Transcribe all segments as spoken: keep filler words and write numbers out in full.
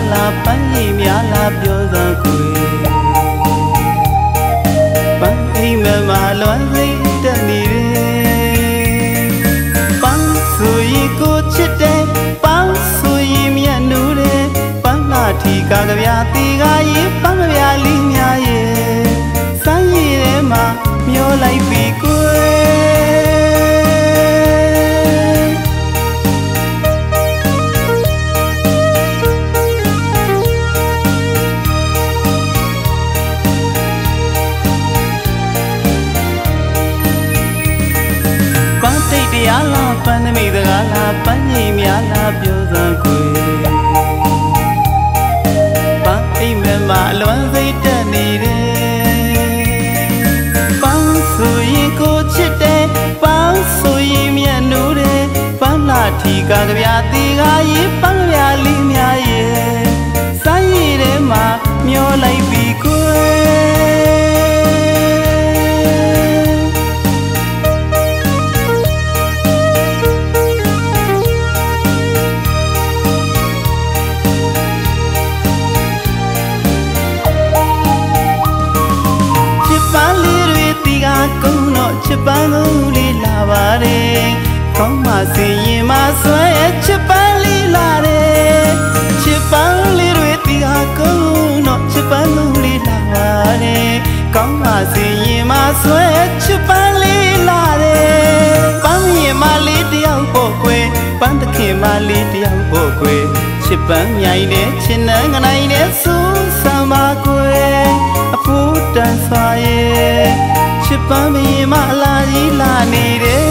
လားပန်းကြီးများလားပြောစမ်းကွယ်ပန်းအိမ်မမလွမ်းစိတ်တက်နေတယ်ပန်းဆိုရင်ကိုချစ်တယ်ပန်းဆိုရင်မြတ်နူးတယ်ပန်းလာထီကကြပြတီကရေးပန်းကြပြလေးများရဲ့စမ်းရည်ထဲမှာမျောလိုက်ပြီကွယ်တရားလားပန်းသမိတကားလားပန်းကြီးများလားပြောစမ်းကွယ်ပန်းအိမ်မမအလွမ်းစိတ်တက်နေတယ်ပန်းဆိုရင်ကိုချစ်တယ်ပန်းဆိုရင်မြတ်နူးတယ်ပန်းလာထီကကြပြတီကရေးပန်းကြပြလေးများရဲ့စိုင်းရည်ထဲမှာမျောလိုက်ပြီကွယ်ကုန်းတော့ချစ်ပန်းကုန်းလေးလာပါတယ်ကောင်းမှစင်ရင်မဆွဲချစ်ပန်းလေးလာတယ်ချစ်ပန်းလေးတွေတီဟာကုန်းတော့ချစ်ပန်းကုန်းလေးလာပါတယ်ကောင်းမှစင်ရင်မဆွဲချစ်ပန်းလေးလာတယ်ပန်းရင်မလေးတယောက်ပို့ခွေပန်းသခင်မလေးတယောက်ပို့ခွေချစ်ပန်းမြိုင်နဲ့ချစ်နှံငနိုင်နဲ့စူးစမ်းပါခွေအဖို့တန်စွာရဲ့ချစ်ပန်းမရင်မအလားကြီးလာနေတယ်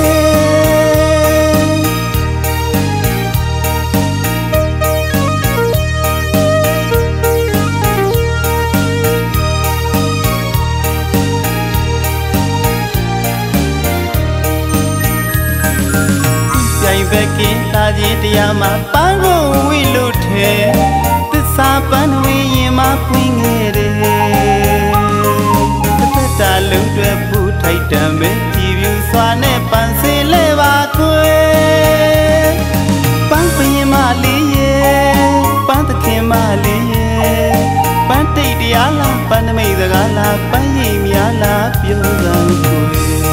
ပြိုင်ဘက်ကင်းလာကြီးတရားမှာပန်းကိုဝိလို့ထဲသစ္စာပန်းဝင်းရင်မပွင့်ခဲ့တယ်တာလုံးတွေပူထိုက်တံပဲကြည်ပြူစွာနဲ့ပန်းစင်လဲပါခွေပန်းပင်မလေးရဲ့ပန်းသခင်မလေးရဲ့ပန်းတိတ်တရားလားပန်းနမိတ်စကားလားပန်းရည်များလားပြောစမ်းခွေ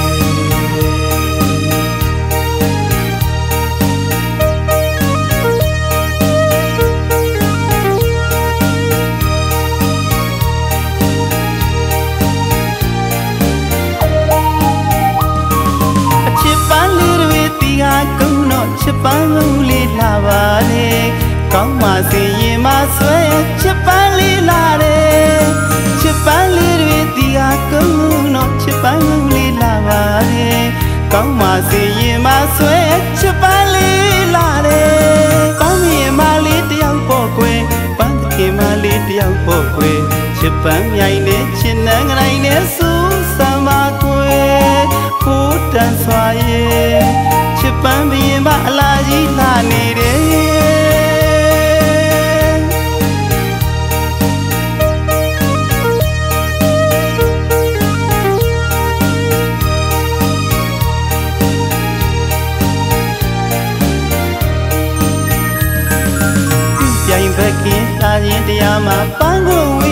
ကုန်းတော့ချစ်ပန်းကုန်းလေးလာပါလေကောင်းမှစင်ရင်မဆွဲချစ်ပန်းလေးလာတယ်ချစ်ပန်းလေးတွေတီဟာကုန်းတော့ချစ်ပန်းကုန်းလေးလာပါလေကောင်းမှစင်ရင်မဆွဲချစ်ပန်းလေးလာတယ်ပန်းမြင်မလေးတယောက်ပေါ့ကွယ်ပန်းသခင်မလေးတယောက်ပေါ့ကွယ်ချစ်ပန်းမြိုင်နဲ့ချစ်နှံငနိုင်နဲ့စူးစမ်းပါကွယ်ဖို့တန်စွာရဲ့ချစ်ပန်းမရင်မအလားကြီးလာနေတယ်ပြိုင်ဘက်ကင်းလာရင်တရားမှာပန်းကို